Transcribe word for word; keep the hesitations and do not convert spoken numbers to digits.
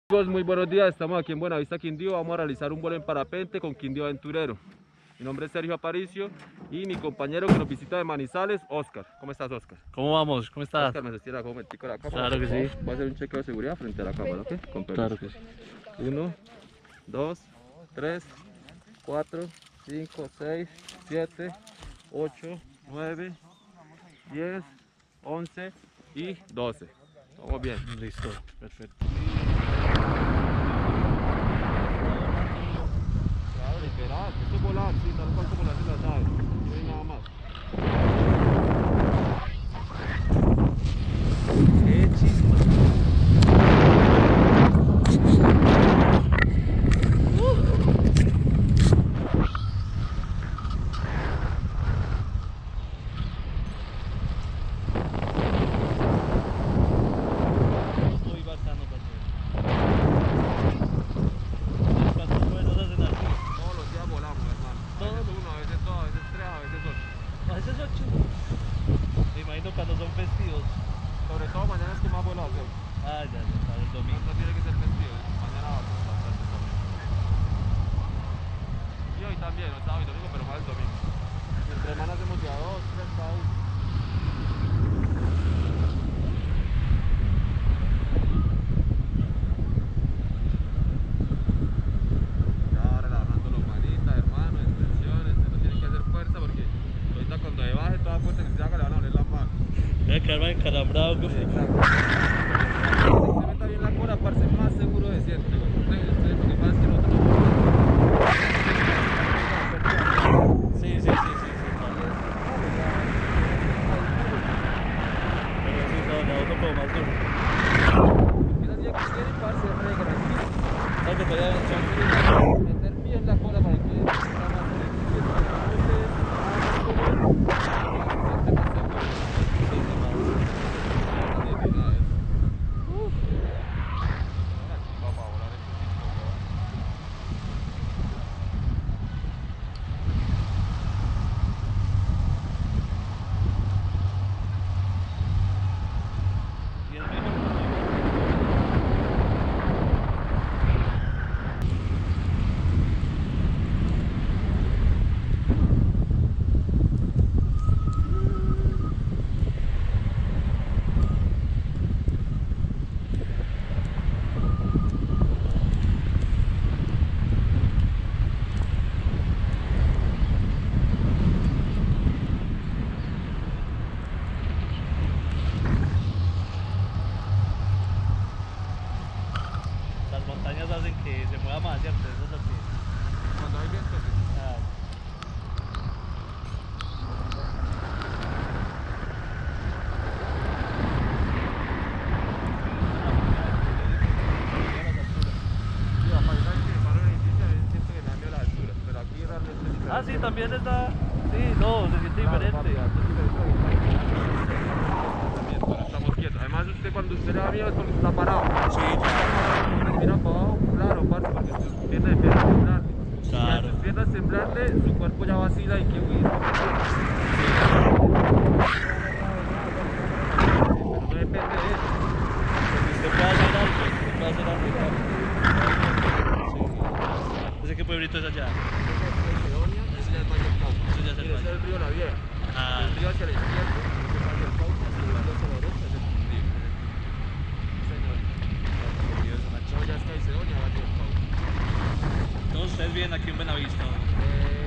Amigos, muy buenos días, estamos aquí en Buenavista, Quindío. Vamos a realizar un vuelo en parapente con Quindío Aventurero. Mi nombre es Sergio Aparicio y mi compañero que nos visita de Manizales, Oscar. ¿Cómo estás, Oscar? ¿Cómo vamos? ¿Cómo estás? Oscar, me sostiene acá un momentico la cámara. Claro que sí. Voy a hacer un chequeo de seguridad frente a la cámara, ¿ok? Con permiso. Claro que sí. uno, dos, tres, cuatro, cinco, seis, siete, ocho, nueve, diez, once y doce. Vamos bien. Listo, perfecto. Claro, literal, esto es volar, sí, tal cual como lo hacen las aves, no hay nada más. ¡Qué chispa! Muy bacano, ¿cuántos vuelos hacen así? Todos los días volamos, hermano. A ¿Todos? veces uno, a veces dos, a veces tres, a veces ocho. A veces ocho. Me imagino cuando son festivos. Sobre todo mañana es que más vuelos hacemos. Ah, ya, ya, para el No, domingo. no tiene que ser festivo, mañana va a ser bastante también. Y hoy también, no sábado y domingo, pero más el domingo. Y entre semana hacemos ya dos, tres cada uno. Ya relajando los manitas, hermano, extensiones, no tienen que hacer fuerza porque ahorita cuando se baje toda fuerza que se haga le van a doler las manos. Voy a quedarme encalambrado. Sí, exacto. Si se meta bien la cola, parce, más seguro se siente, güey. Ustedes- ustedes, lo que pasa es que nosotros no Sí, sí, sí, sí, sí, claro. Pero sí, no, no, no como más duro. empieza así que quieren, parce, re tranquilo. ¿Sabes que todavía son? Meter bien la cola para que sea más Y es mejor. Las montañas hacen que se mueva más, ¿cierto? Eso es lo que... Cuando hay viento, sí. Ah, Sí, a paisar que paro en edificio, a veces siento que me da miedo las alturas, pero aquí realmente es diferente. Ah, sí, también está... Sí, no, se siente Claro, diferente. papi, aquí es diferente porque está ahí. También, pero estamos quietos. Además, usted cuando usted le da miedo es porque está parado. Sí, claro. Usted mira para abajo, claro, parce, porque sus piernas empiezan a temblarle. Y Claro. a sus piernas temblarle, su cuerpo ya vacila y que huir. Pero no depende de eso. Usted puede hacer algo, usted puede hacer algo. Claro. Sí, sí. ¿Ese qué pueblito es allá? Macedonia, ese ya es Valle del Cauca. Eso ya es el Mire, ese Valle. es el río La Vieja. Ah, El río hacia la izquierda, ese es Valle del Cauca, y el río hacia la derecha es el Quindío. Sí, señor. Dios, una No, ya es Macedonia, Valle del Cauca. Todos ustedes viven aquí en Buenavista. ¿No? Eh,